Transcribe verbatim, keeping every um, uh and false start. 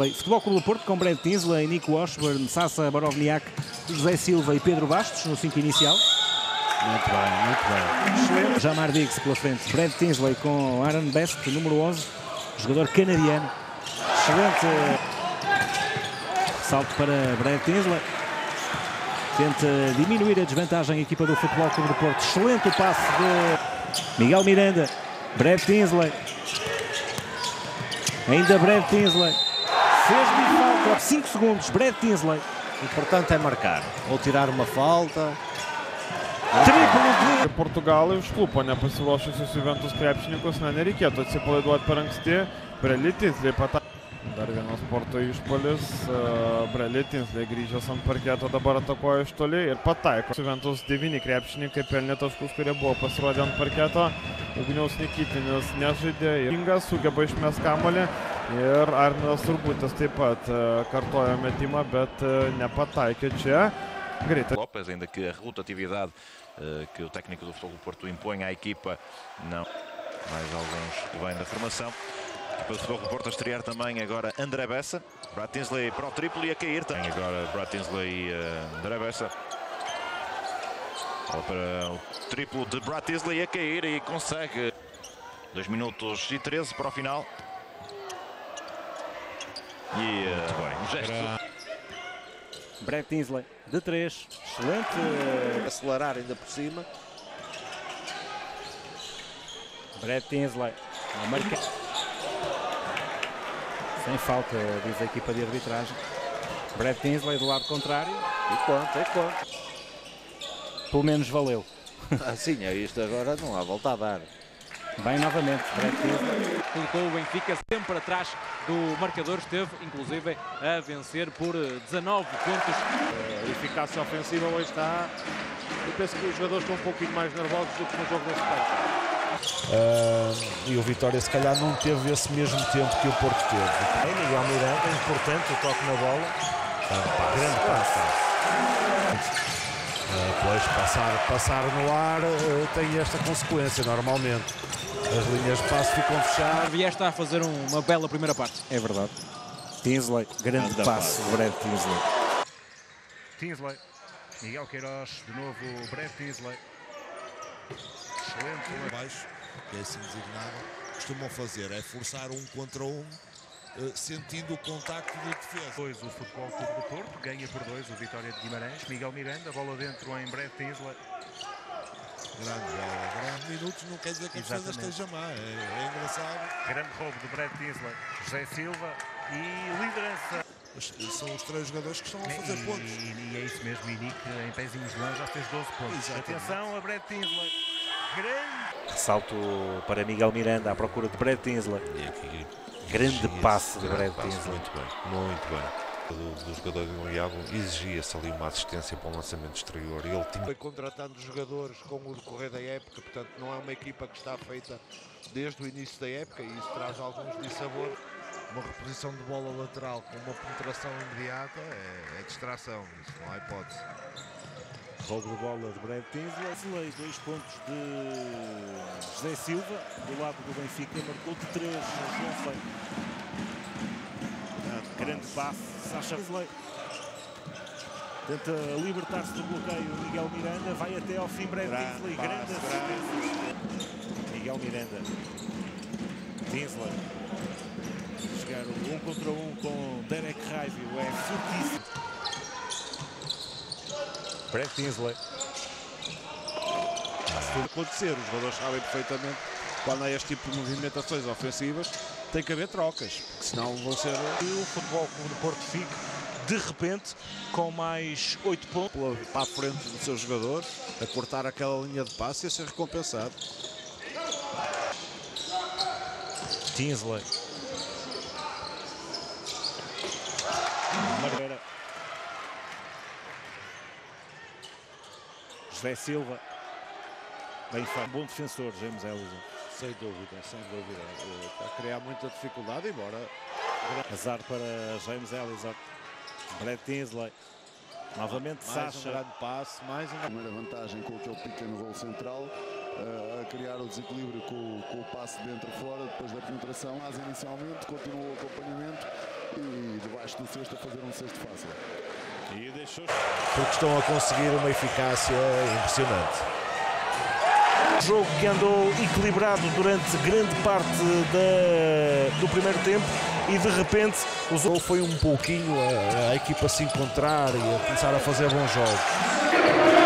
Futebol Clube do Porto com Brad Tinsley, Nico Washburn, Sasa Borovniak, José Silva e Pedro Bastos no cinco inicial. Muito bem, muito bem. Excelente. Jamar Diggs pela frente. Brad Tinsley com Aaron Best, número onze, jogador canadiano. Excelente salto para Brad Tinsley. Tenta diminuir a desvantagem a equipa do Futebol Clube do Porto. Excelente o passe de Miguel Miranda. Brad Tinsley. Ainda Brad Tinsley. Fez-lhe falta. cinco segundos. Brad Tinsley. O importante é marcar. Ou tirar uma falta. Triplo de Portugal užklupo nepasiruošusius Juventus krepšinikus, na nereikėtų atsipalaiduoti per anksti. Brad Tinsley pataikė. Dar vienas Porto išpuolis. Brad Tinsley grįžęs ant parketo dabar atakuoja iš toli ir pataiko. Juventus devyni krepšininkai pelnė taškus, kurie buvo pasirodę ant parketo. Ugniaus Nikytinis nežaidė. Ingas sugeba išmest kamuolį. Ir Arminas Urbutis taip pat kartojo metimą, bet nepataikė čia. Greitai. Lopes, ainda que a rotatividade uh, que o técnico do Futebol do Porto impõe à equipa, não. Mais alguns que vêm da formação. A equipa do Futebol do Porto a estrear também agora André Bessa. Brad Tinsley para o triplo e a cair também. Agora Brad Tinsley e uh, André Bessa. Para o triplo de Brad Tinsley a cair e consegue. dois minutos e treze para o final. E uh, bem, um gesto. Brad Tinsley de três, excelente. Acelerar ainda por cima. Brad Tinsley, a marca. Sem falta, diz a equipa de arbitragem. Brad Tinsley do lado contrário. E conta, e conta. Pelo menos valeu. Assim é isto agora, não há volta a dar. Bem novamente, Brad Tinsley. Colocou o Benfica sempre atrás do marcador, esteve inclusive a vencer por dezanove pontos. A eficácia ofensiva hoje está. Eu penso que os jogadores estão um pouquinho mais nervosos do que no jogo da Supertaça. Uh, e o Vitória se calhar não teve esse mesmo tempo que o Porto teve. É Miguel Miranda, é importante o toque na bola. Ah, grande passo. Uh, pois passar, passar no ar uh, tem esta consequência normalmente. As linhas de passe ficam fechadas. E está a fazer uma bela primeira parte. É verdade. Tinsley, grande passe de Brad Tinsley. Tinsley, Miguel Queiroz, de novo Brad Tinsley. Excelente. Baixo, que é assim designado, costumam fazer é forçar um contra um, sentindo o contacto de defesa. Depois o Futebol Clube do Porto ganha por dois o Vitória de Guimarães. Miguel Miranda, bola dentro em Brad Tinsley. Grande bola, grandes minutos, não quer dizer que a defesa esteja má, é, é engraçado. Grande roubo de Brad Tinsley, José Silva e liderança. São os três jogadores que estão a fazer e, pontos. E, e é isso mesmo, Inique em pezinhos de lã já fez doze pontos. Exatamente. Atenção a Brad Tinsley. Grande. Salto para Miguel Miranda à procura de Brad Tinsley. E aqui, grande passe de Brad passe, Tinsley. muito bem, muito bem. Do, do jogador de Iliabo exigia-se ali uma assistência para um lançamento exterior. Ele tinha... Foi contratando jogadores com o decorrer da época, portanto não é uma equipa que está feita desde o início da época e isso traz alguns dissabores. Uma reposição de bola lateral com uma penetração imediata é, é distração, isso não há hipótese. Roubo de bola de Brad Tinsley, dois pontos de José Silva, do lado do Benfica, marcou de três João Feio. Grande passe, Sacha Tinsley. Tenta libertar-se do bloqueio Miguel Miranda, vai até ao fim Brad Tinsley, grande assistência. Miguel Miranda. Tinsley. Chegar um contra um com Derek Raivio, é fortíssimo. Brad Tinsley. Se for acontecer, os jogadores sabem perfeitamente quando há este tipo de movimentações ofensivas, tem que haver trocas, porque senão vão ser... E o Futebol Clube do Porto fica, de repente, com mais oito pontos. Para a frente do seu jogador, a cortar aquela linha de passe e a ser recompensado. Tinsley. Margueira. José Silva. Bem feito. Bom defensor, James Ellison. Sem dúvida, sem dúvida. Está a criar muita dificuldade, embora... Azar para James Ellison. Brad Tinsley. Novamente mais Sacha. um grande passe, mais uma primeira vantagem com aquele pequeno rolo central, uh, a criar o desequilíbrio com, com o passe dentro e fora, depois da penetração, mas inicialmente continua o acompanhamento e debaixo do cesto a fazer um cesto fácil. E deixou... Porque estão a conseguir uma eficácia impressionante. Jogo que andou equilibrado durante grande parte da, do primeiro tempo e de repente o jogo foi um pouquinho a, a equipa se encontrar e a começar a fazer bons jogos.